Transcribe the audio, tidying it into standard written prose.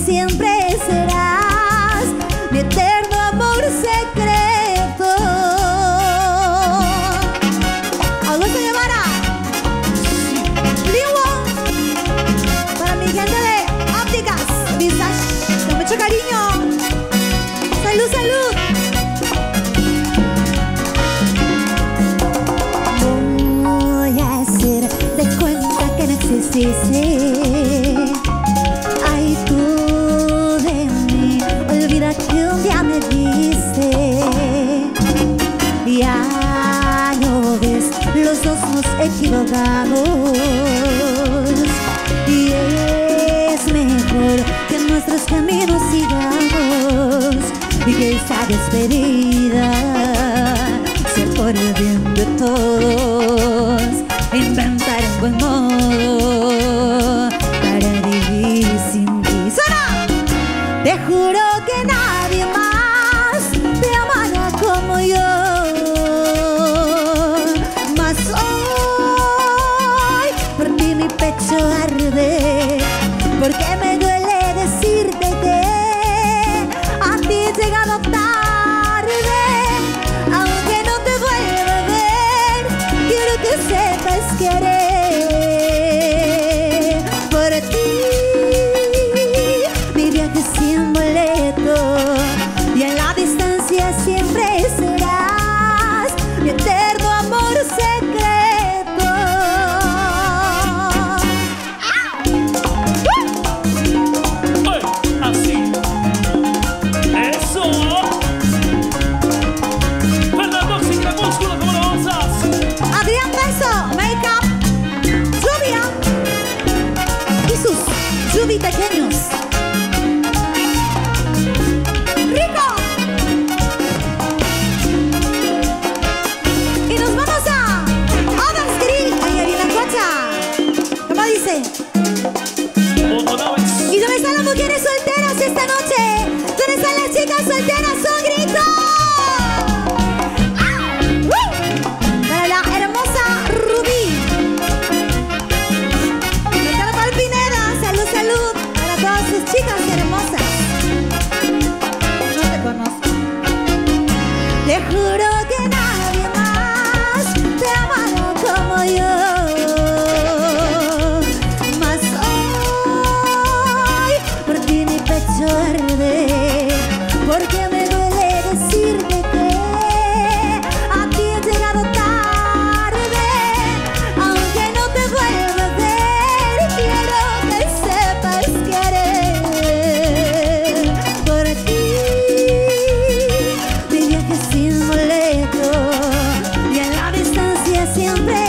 siempre serás mi eterno amor secreto. Augusto Guevara, Liwo, para mi gente de ópticas Visage, con mucho cariño. Salud, salud. Voy a hacer de cuenta que no exististe. Ay, tú de mí, olvida que un día me viste. Ya no ves, los dos nos equivocamos. Y es mejor que nuestros caminos sigamos. Y que esta despedida sea por el bien de todos. Inventar un buen modo para vivir sin ti. ¡Suena! Te juro que nadie más te amará como yo. Mas hoy por ti mi pecho arde, porque me duele decirte que a ti he llegado tarde. Aunque no te vuelva a ver, quiero que sepas que haré por ti mi viaje sin boleto. Y en la distancia siempre serás mi eterno amor secreto. Así. Eso. Fernando sin crepúsculo, ¿cómo lo avanzas? Adrián Beso, Makeup, Lluvia y sus Lluvi pequeños. ¡Rico! Y nos vamos a Others Grill en Arinacocha. ¿Cómo dice? ¿Y dónde están las mujeres solteras esta noche? ¿Dónde están las chicas solteras? ¡Un grito! ¡Ah! ¡Uh! Para la hermosa Rubí. Ricardo Palpineda, salud, salud. Para todas sus chicas hermosas. No te conozco. Te juro que nadie más te amará como yo. Mas hoy por ti mi pecho arde, porque me duele decirte que a ti he llegado tarde. Aunque no te vuelva a ver, quiero que sepas que haré por ti mi viaje sin boleto. Y en la distancia siempre